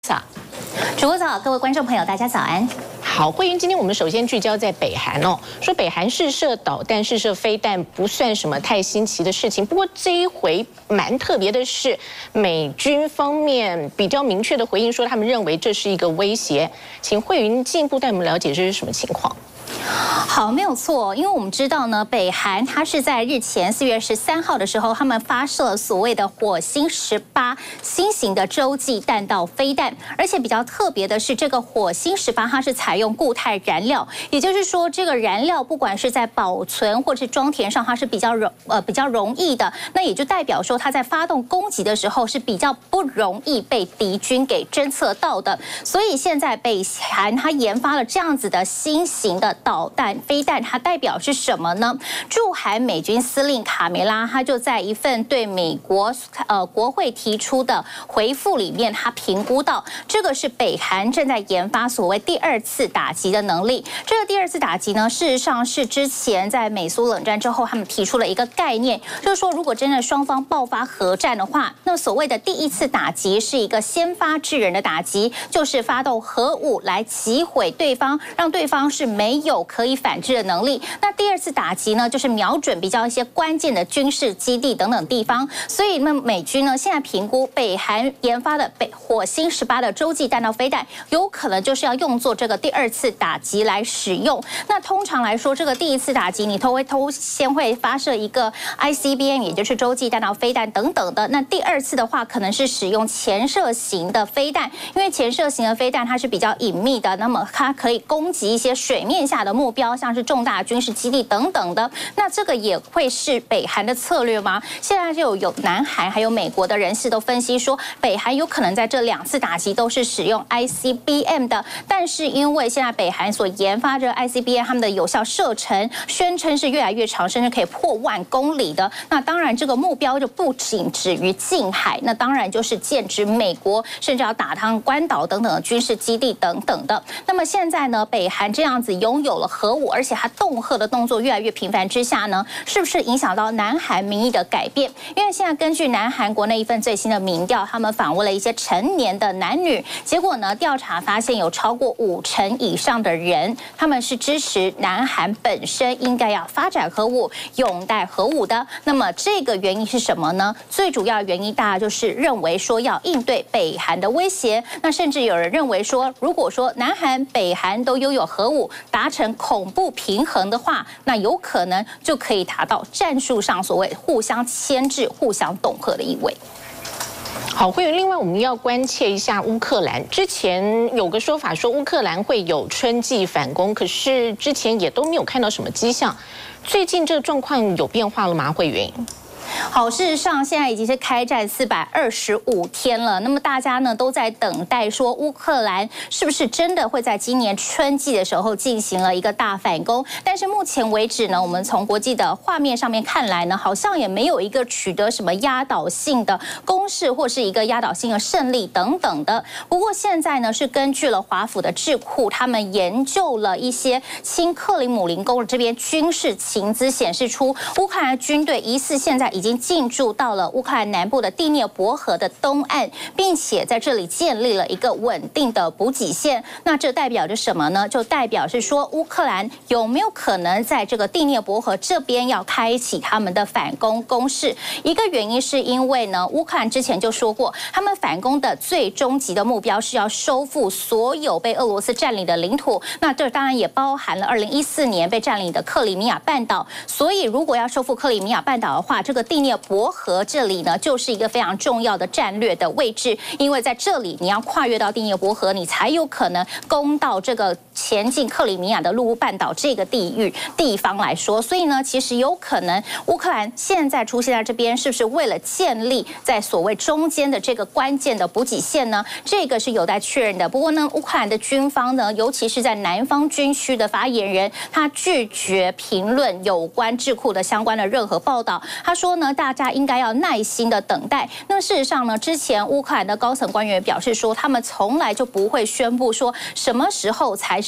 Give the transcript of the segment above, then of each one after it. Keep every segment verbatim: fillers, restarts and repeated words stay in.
早， 主播早，各位观众朋友，大家早安。 好，慧云，今天我们首先聚焦在北韩哦，说北韩试射导弹、试射飞弹不算什么太新奇的事情。不过这一回蛮特别的是，美军方面比较明确的回应说，他们认为这是一个威胁。请慧云进一步带我们了解这是什么情况。 好，没有错，因为我们知道呢，北韩它是在日前四月十三号的时候，他们发射了所谓的火星十八新型的洲际弹道飞弹，而且比较特别的是，这个火星十八它是采用固态燃料，也就是说，这个燃料不管是在保存或是装填上，它是比较容呃比较容易的，那也就代表说，它在发动攻击的时候是比较不容易被敌军给侦测到的。所以现在北韩它研发了这样子的新型的导弹飞弹，它代表是什么呢？驻韩美军司令卡梅拉，他就在一份对美国呃国会提出的回复里面，他评估到这个是北韩正在研发所谓第二次打击的能力。这个第二次打击呢，事实上是之前在美苏冷战之后，他们提出了一个概念，就是说如果真的双方爆发核战的话，那所谓的第一次打击是一个先发制人的打击，就是发动核武来击毁对方，让对方是没有可以反制的能力。那第二次打击呢，就是瞄准比较一些关键的军事基地等等地方。所以呢，美军呢现在评估北韩研发的北火星十八的洲际弹道飞弹，有可能就是要用作这个第二次打击来使用。那通常来说，这个第一次打击你都会都先会发射一个 I C B M， 也就是洲际弹道飞弹等等的。那第二次的话，可能是使用潜射型的飞弹，因为潜射型的飞弹它是比较隐秘的，那么它可以攻击一些水面下的目标，像是重大军事基地等等的。那这个也会是北韩的策略吗？现在就有有南韩还有美国的人士都分析说，北韩有可能在这两次打击都是使用 I C B M 的，但是因为现在北韩所研发这 I C B M 他们的有效射程宣称是越来越长，甚至可以破万公里的。那当然这个目标就不仅止于近海，那当然就是剑指美国，甚至要打趟关岛等等的军事基地等等的。那么现在呢，北韩这样子拥有了核武，而且它恫吓的动作越来越频繁之下呢，是不是影响到南韩民意的改变？因为现在根据南韩国内一份最新的民调，他们访问了一些成年的男女，结果呢，调查发现有超过五成以上的人，他们是支持南韩本身应该要发展核武、拥戴核武的。那么这个原因是什么呢？最主要原因大家就是认为说要应对北韩的威胁，那甚至有人认为说，如果说南韩、北韩都拥有核武，达成恐怖平衡的话，那有可能就可以达到战术上所谓互相牵制、互相恫吓的意味。 好，慧云，另外我们要关切一下乌克兰。之前有个说法说乌克兰会有春季反攻，可是之前也都没有看到什么迹象。最近这个状况有变化了吗？慧云？ 好，事实上现在已经是开战四百二十五天了。那么大家呢都在等待说，乌克兰是不是真的会在今年春季的时候进行了一个大反攻？但是目前为止呢，我们从国际的画面上面看来呢，好像也没有一个取得什么压倒性的攻势或是一个压倒性的胜利等等的。不过现在呢，是根据了华府的智库，他们研究了一些亲克里姆林宫这边军事情资，显示出乌克兰军队疑似现在已经进驻到了乌克兰南部的第聂伯河的东岸，并且在这里建立了一个稳定的补给线。那这代表着什么呢？就代表是说，乌克兰有没有可能在这个第聂伯河这边要开启他们的反攻攻势？一个原因是因为呢，乌克兰之前就说过，他们反攻的最终极的目标是要收复所有被俄罗斯占领的领土。那这当然也包含了二零一四年被占领的克里米亚半岛。所以，如果要收复克里米亚半岛的话，这个第聂伯河这里呢，就是一个非常重要的战略的位置，因为在这里你要跨越到第聂伯河，你才有可能攻到这个前进克里米亚的陆乌半岛这个地域地方来说。所以呢，其实有可能乌克兰现在出现在这边，是不是为了建立在所谓中间的这个关键的补给线呢？这个是有待确认的。不过呢，乌克兰的军方呢，尤其是在南方军区的发言人，他拒绝评论有关智库的相关的任何报道。他说呢，大家应该要耐心的等待。那事实上呢，之前乌克兰的高层官员表示说，他们从来就不会宣布说什么时候才是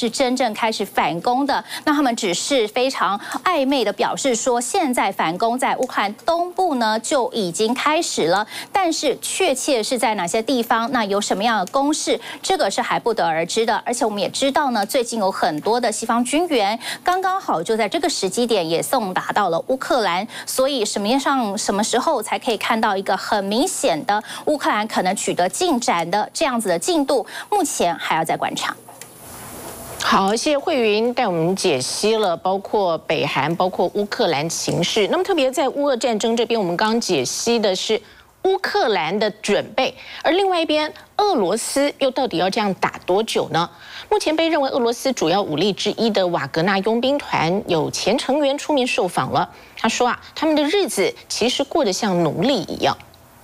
是真正开始反攻的。那他们只是非常暧昧的表示说，现在反攻在乌克兰东部呢就已经开始了，但是确切是在哪些地方，那有什么样的攻势，这个是还不得而知的。而且我们也知道呢，最近有很多的西方军援刚刚好就在这个时机点也送达到了乌克兰，所以什么样上什么时候才可以看到一个很明显的乌克兰可能取得进展的这样子的进度，目前还要再观察。 好，谢谢慧云带我们解析了包括北韩、包括乌克兰情势。那么特别在乌俄战争这边，我们刚刚解析的是乌克兰的准备，而另外一边俄罗斯又到底要这样打多久呢？目前被认为俄罗斯主要武力之一的瓦格纳佣兵团有前成员出面受访了，他说啊，他们的日子其实过得像奴隶一样。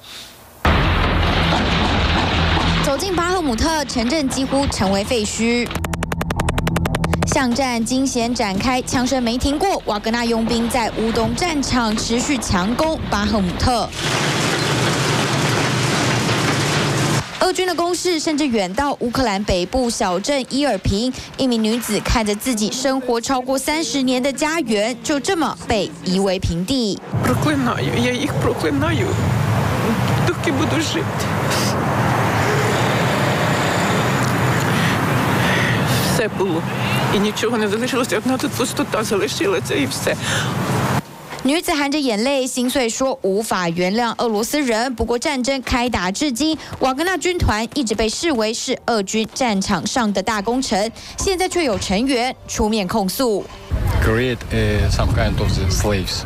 走进巴赫姆特，城镇几乎成为废墟。巷战惊险展开，枪声没停过。瓦格纳佣兵在乌东战场持续强攻巴赫姆特。俄军的攻势甚至远到乌克兰北部小镇伊尔平，一名女子看着自己生活超过三十年的家园，就这么被夷为平地。 Проклинаю, я їх проклинаю, доки буду жити. Все було. І нічого не залишилося, одна тут пустота залишилася і все. 女子含着眼泪心碎说：“无法原谅俄罗斯人。”不过战争开打至今，瓦格纳军团一直被视为是俄军战场上的大功臣，现在却有成员出面控诉。 Create uh, some kind of the slaves.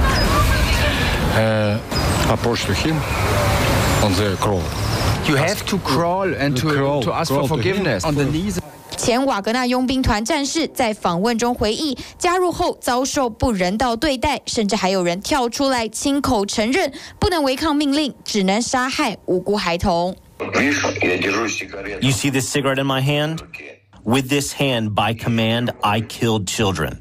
Uh, approach to him on the crawl. You have to crawl and to, crawl, to ask crawl for forgiveness. On the knees. 前瓦格纳佣兵团战士在访问中回忆，加入后遭受不人道对待，甚至还有人跳出来亲口承认，不能违抗命令，只能杀害无辜孩童。 You see this cigarette in my hand? With this hand, by command, I killed children.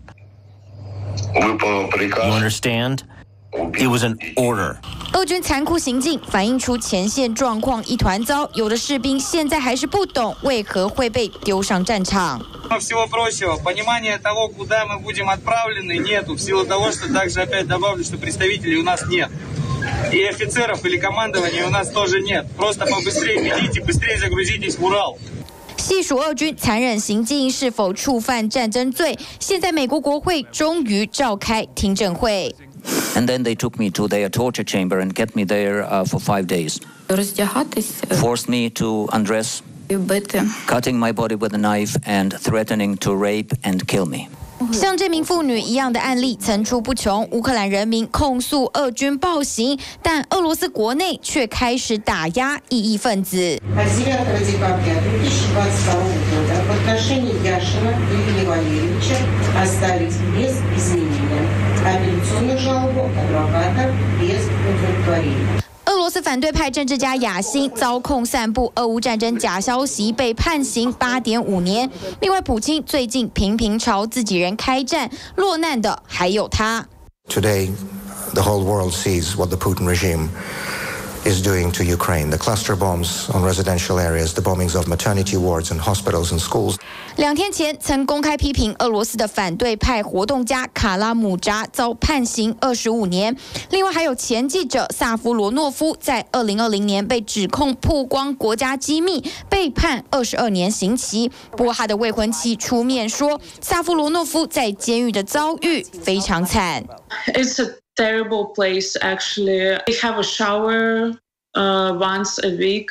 You understand? It was an order. 俄军残酷行径反映出前线状况一团糟，有的士兵现在还是不懂为何会被丢上战场。 Всего прочего, понимания того, куда мы будем отправлены, нету. В силу того, что также опять добавлю, что представителей у нас нет. И офицеров или командования у нас тоже нет. Просто побыстрее ведите, быстрее загрузитесь в Урал. 细数俄军残忍行径是否触犯战争罪，现在美国国会终于召开听证会。 And then they took me to their torture chamber and kept me there uh, for five days. Forced me to undress, cutting my body with a knife and threatening to rape and kill me. 像这名妇女一样的案例层出不穷，乌克兰人民控诉俄军暴行，但俄罗斯国内却开始打压异议分子。俄罗斯反对派政治家雅辛遭控散布俄乌战争假消息，被判刑八点五年。另外，普京最近频频朝自己人开战，落难的还有他。 Today, the whole world sees what the Putin regime is doing to Ukraine. The cluster bombs on residential areas, the bombings of maternity wards and hospitals and schools. 两天前曾公开批评俄罗斯的反对派活动家卡拉姆扎遭判刑二十五年。另外还有前记者萨夫罗诺夫在二零二零年被指控曝光国家机密，被判二十二年刑期。不过他的未婚妻出面说，萨夫罗诺夫在监狱的遭遇非常惨。 It's a terrible place, actually. We have a shower uh, once a week.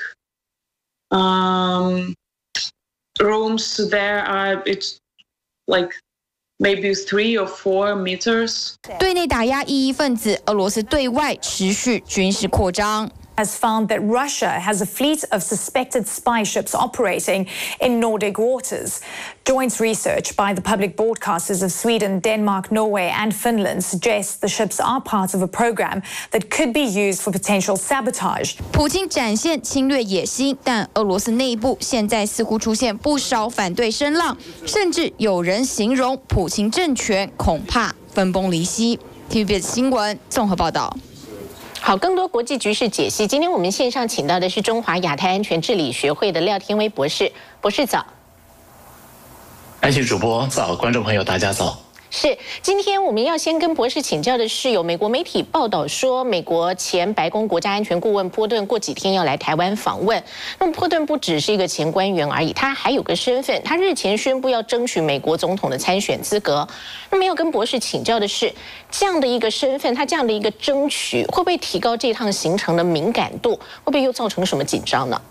Um, rooms there are, it's like maybe three or four meters. 对内打压异议分子，俄罗斯对外持续军事扩张。 has found that Russia has a fleet of suspected spy ships operating in Nordic waters. Joint research by the public broadcasters of Sweden, Denmark, Norway and Finland suggests the ships are part of a program that could be used for potential sabotage. 普京展现侵略野心，但俄罗斯内部现在似乎出现不少反对声浪，甚至有人形容普京政权恐怕分崩离析。T V B S 新闻综合报道。 好，更多国际局势解析。今天我们线上请到的是中华亚太安全治理学会的廖天威博士，博士早。 安琪主播早，观众朋友大家早。 是，今天我们要先跟博士请教的是，有美国媒体报道说，美国前白宫国家安全顾问波顿过几天要来台湾访问。那么波顿不只是一个前官员而已，他还有个身份，他日前宣布要争取美国总统的参选资格。那么要跟博士请教的是，这样的一个身份，他这样的一个争取，会不会提高这趟行程的敏感度？会不会又造成什么紧张呢？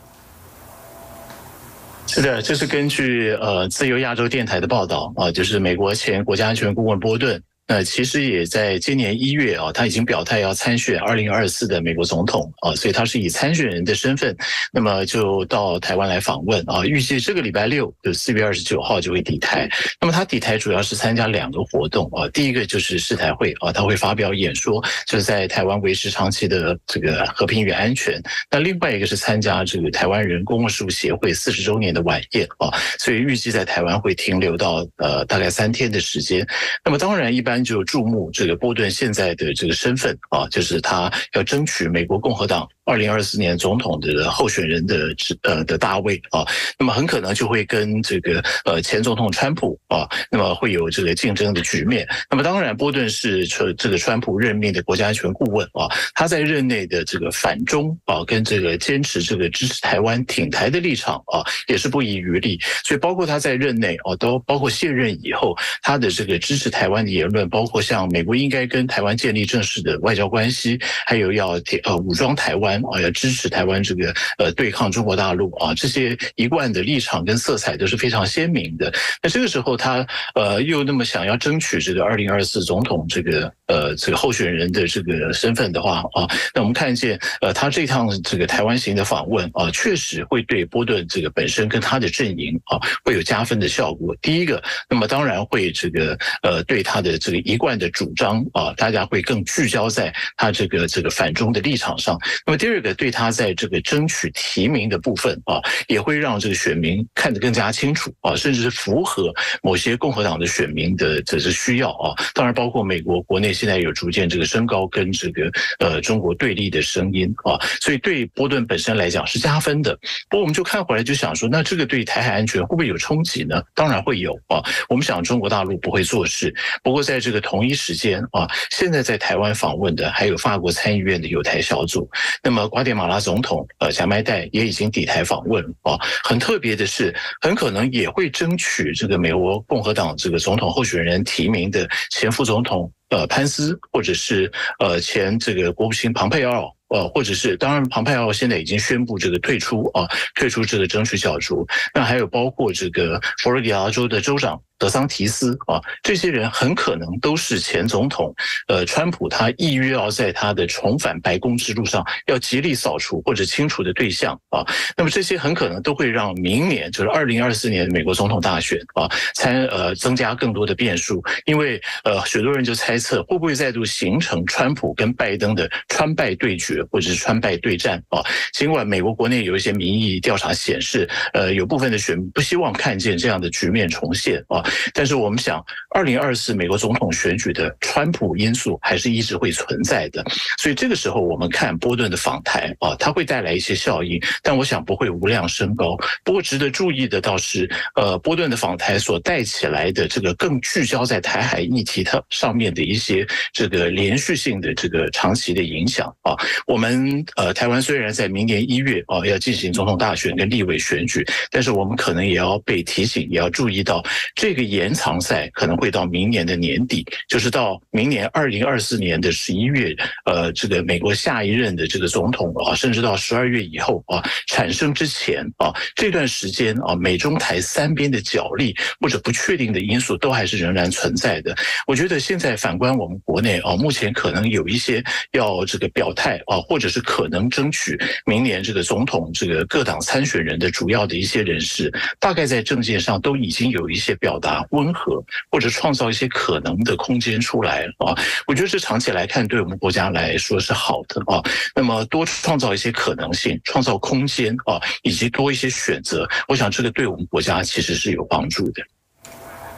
是的，这是根据呃自由亚洲电台的报道啊，就是美国前国家安全顾问波顿。那其实也在今年一月啊，他已经表态要参选二零二四的美国总统啊，所以他是以参选人的身份，那么就到台湾来访问啊，预计这个礼拜六就四月二十九号就会抵台。那么他抵台主要是参加两个活动啊，第一个就是世台会啊，他会发表演说，就是在台湾维持长期的这个和平与安全。那另外一个是参加这个台湾人公共事务协会四十周年的晚宴啊，所以预计在台湾会停留到呃大概三天的时间。那么当然一般就注目这个波顿现在的这个身份啊，就是他要争取美国共和党二零二四年总统的候选人的呃的大位啊，那么很可能就会跟这个呃前总统川普啊，那么会有这个竞争的局面。那么当然，波顿是这个川普任命的国家安全顾问啊，他在任内的这个反中啊，跟这个坚持这个支持台湾挺台的立场啊，也是不遗余力。所以包括他在任内啊，都包括卸任以后，他的这个支持台湾的言论，包括像美国应该跟台湾建立正式的外交关系，还有要呃武装台湾啊，要支持台湾这个呃对抗中国大陆啊，这些一贯的立场跟色彩都是非常鲜明的。那这个时候他呃又那么想要争取这个二零二四总统这个呃这个候选人的这个身份的话啊，那我们看见呃他这趟这个台湾行的访问啊，确实会对波顿这个本身跟他的阵营啊会有加分的效果。第一个，那么当然会这个呃对他的这个一贯的主张啊，大家会更聚焦在他这个这个反中的立场上。那么第二个，对他在这个争取提名的部分啊，也会让这个选民看得更加清楚啊，甚至是符合某些共和党的选民的这是需要啊。当然，包括美国国内现在有逐渐这个升高跟这个呃中国对立的声音啊，所以对波顿本身来讲是加分的。不过我们就看回来就想说，那这个对台海安全会不会有冲击呢？当然会有啊。我们想中国大陆不会做事，不过在这个同一时间啊，现在在台湾访问的还有法国参议院的友台小组，那么瓜地马拉总统呃贾迈代也已经抵台访问啊。很特别的是，很可能也会争取这个美国共和党这个总统候选人提名的前副总统呃潘斯，或者是呃前这个国务卿庞佩奥。呃，或者是当然，庞佩奥现在已经宣布这个退出啊，退出这个争取角逐。那还有包括这个佛罗里达州的州长德桑提斯啊，这些人很可能都是前总统呃川普他意约要在他的重返白宫之路上要极力扫除或者清除的对象啊。那么这些很可能都会让明年就是二零二四年的美国总统大选啊，参呃增加更多的变数，因为呃许多人就猜测会不会再度形成川普跟拜登的川拜对决。或者是川拜对战啊，尽管美国国内有一些民意调查显示，呃，有部分的选民不希望看见这样的局面重现啊，但是我们想，二零二四美国总统选举的川普因素还是一直会存在的，所以这个时候我们看波顿的访台啊，它会带来一些效应，但我想不会无量升高。不过值得注意的倒是，呃，波顿的访台所带起来的这个更聚焦在台海议题它上面的一些这个连续性的这个长期的影响啊。我们呃，台湾虽然在明年一月啊要进行总统大选跟立委选举，但是我们可能也要被提醒，也要注意到这个延长赛可能会到明年的年底，就是到明年二零二四年的十一月，呃，这个美国下一任的这个总统啊，甚至到十二月以后啊产生之前啊，这段时间啊，美中台三边的角力或者不确定的因素都还是仍然存在的。我觉得现在反观我们国内啊，目前可能有一些要这个表态啊。或者是可能争取明年这个总统这个各党参选人的主要的一些人士，大概在政见上都已经有一些表达温和，或者创造一些可能的空间出来了啊。我觉得这长期来看对我们国家来说是好的啊。那么多创造一些可能性，创造空间啊，以及多一些选择，我想这个对我们国家其实是有帮助的。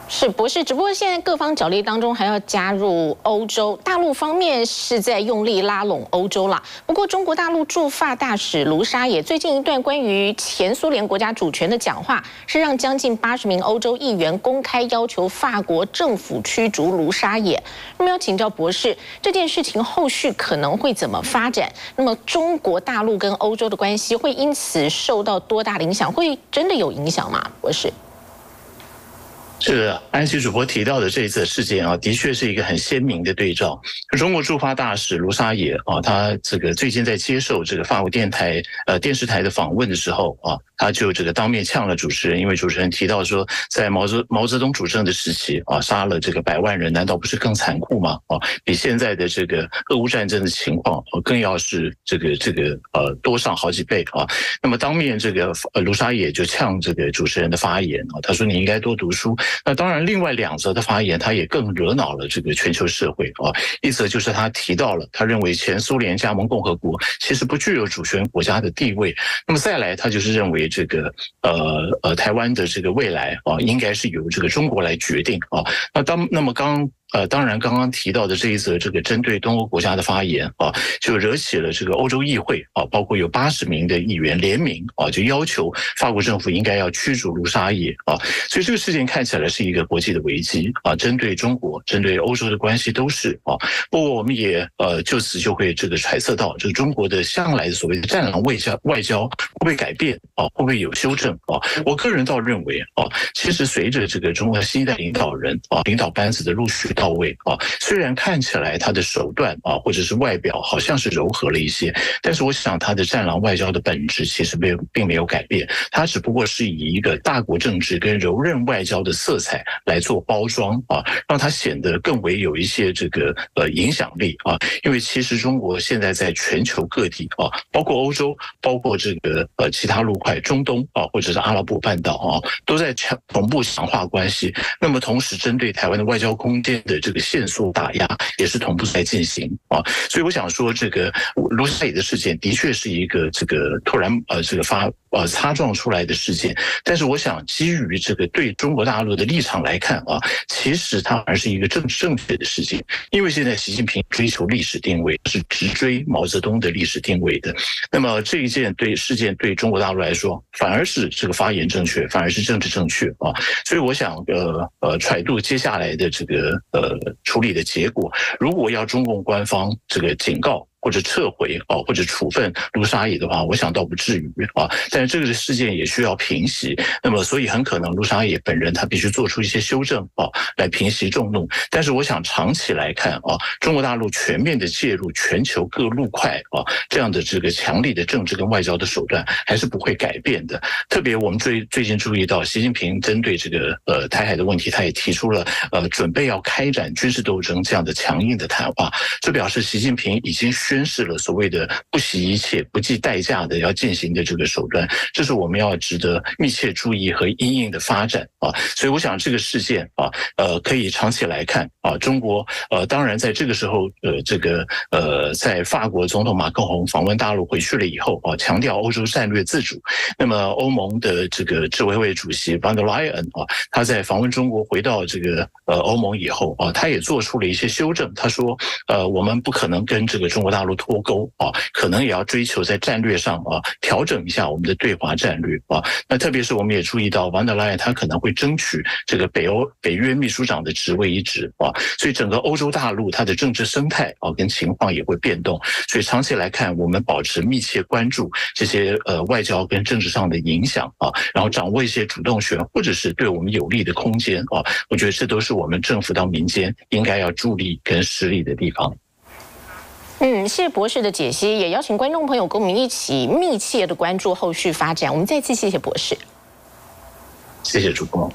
是博士，只不过现在各方角力当中还要加入欧洲，大陆方面是在用力拉拢欧洲啦。不过中国大陆驻法大使卢沙野最近一段关于前苏联国家主权的讲话，是让将近八十名欧洲议员公开要求法国政府驱逐卢沙野。那么要请教博士，这件事情后续可能会怎么发展？那么中国大陆跟欧洲的关系会因此受到多大的影响？会真的有影响吗？博士？ 是安琪主播提到的这一次事件啊，的确是一个很鲜明的对照。中国驻法大使卢沙野啊，他这个最近在接受这个法国电台呃电视台的访问的时候啊，他就这个当面呛了主持人，因为主持人提到说，在毛泽毛泽东主政的时期啊，杀了这个百万人，难道不是更残酷吗？啊，比现在的这个俄乌战争的情况更要是这个这个呃多上好几倍啊。那么当面这个呃卢沙野就呛这个主持人的发言啊，他说你应该多读书。那当然，另外两则的发言，他也更惹恼了这个全球社会啊。一则就是他提到了，他认为前苏联加盟共和国其实不具有主权国家的地位。那么再来，他就是认为这个呃呃台湾的这个未来啊，应该是由这个中国来决定啊。那当那么刚。呃，当然，刚刚提到的这一则这个针对东欧国家的发言啊，就惹起了这个欧洲议会啊，包括有八十名的议员联名啊，就要求法国政府应该要驱逐卢沙野啊。所以这个事件看起来是一个国际的危机啊，针对中国、针对欧洲的关系都是啊。不过我们也呃就此就会这个揣测到，这个中国的向来的所谓的战狼外交外交会不会改变啊？会不会有修正啊？我个人倒认为啊，其实随着这个中国新一代领导人啊领导班子的陆续到位啊，虽然看起来他的手段啊或者是外表好像是柔和了一些，但是我想他的战狼外交的本质其实没有并没有改变，他只不过是以一个大国政治跟柔韧外交的色彩来做包装啊，让它显得更为有一些这个呃影响力啊。因为其实中国现在在全球各地啊，包括欧洲，包括这个呃其他陆块、中东啊，或者是阿拉伯半岛啊，都在强同步强化关系。那么同时针对台湾的外交空间的这个限缩打压也是同步在进行啊，所以我想说，这个卢沙野的事件的确是一个这个突然呃这个发呃擦撞出来的事件，但是我想基于这个对中国大陆的立场来看啊，其实它还是一个政治正确的事情，因为现在习近平追求历史定位是直追毛泽东的历史定位的，那么这一件对事件对中国大陆来说反而是这个发言正确，反而是政治正确啊，所以我想呃呃揣度接下来的这个呃。处理的结果，如果要中共官方这个警告或者撤回啊，或者处分卢沙野的话，我想倒不至于啊。但是这个事件也需要平息，那么所以很可能卢沙野本人他必须做出一些修正啊，来平息众怒。但是我想长期来看啊，中国大陆全面的介入全球各陆块啊，这样的这个强力的政治跟外交的手段还是不会改变的。特别我们最最近注意到，习近平针对这个呃台海的问题，他也提出了呃准备要开展军事斗争这样的强硬的谈话，这表示习近平已经宣示了所谓的不惜一切、不计代价的要进行的这个手段，这是我们要值得密切注意和因应的发展啊。所以我想这个事件啊，呃，可以长期来看啊，中国呃，当然在这个时候呃，这个呃，在法国总统马克宏访问大陆回去了以后啊，强调欧洲战略自主。那么欧盟的这个执委会主席 von der Leyen 啊，他在访问中国回到这个呃欧盟以后啊，他也做出了一些修正。他说呃，我们不可能跟这个中国大陆脱钩啊，可能也要追求在战略上啊调整一下我们的对华战略啊。那特别是我们也注意到， von der Leyen 他可能会争取这个北欧北约秘书长的职位一职啊，所以整个欧洲大陆它的政治生态啊跟情况也会变动。所以长期来看，我们保持密切关注这些呃外交跟政治上的影响啊，然后掌握一些主动权或者是对我们有利的空间啊，我觉得这都是我们政府到民间应该要助力跟施力的地方。 嗯，谢谢博士的解析，也邀请观众朋友跟我们一起密切的关注后续发展。我们再次谢谢博士， 谢谢主播。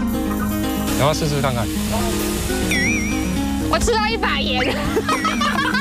然后试试看看， 我吃到一把盐。